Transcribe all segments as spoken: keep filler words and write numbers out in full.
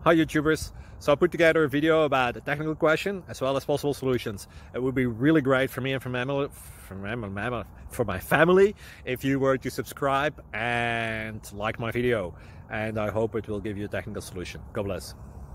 Hi YouTubers. So I put together a video about a technical question as well as possible solutions. It would be really great for me and for my, for my, for my family if you were to subscribe and like my video, and I hope it will give you a technical solution. God bless.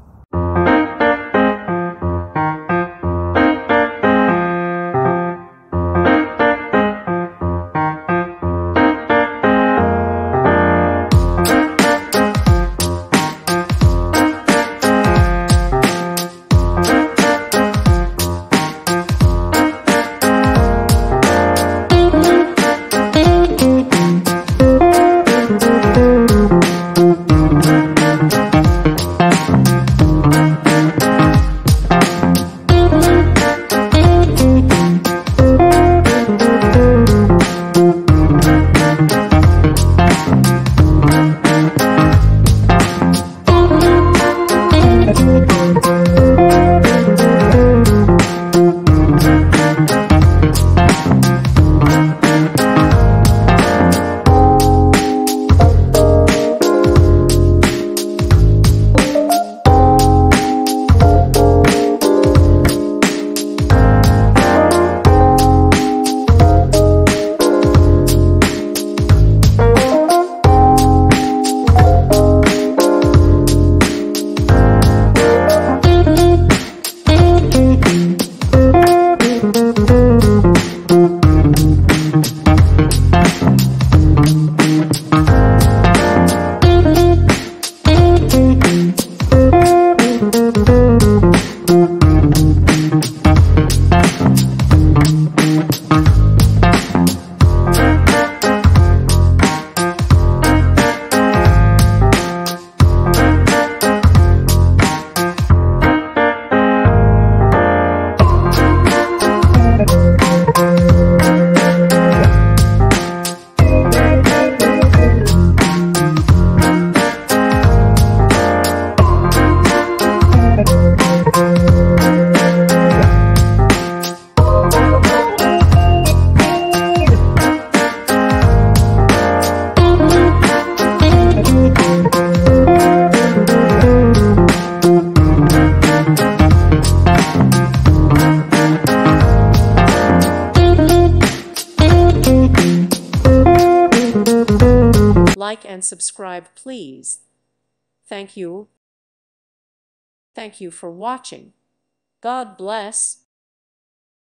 Like and subscribe, please. Thank you. Thank you for watching. God bless.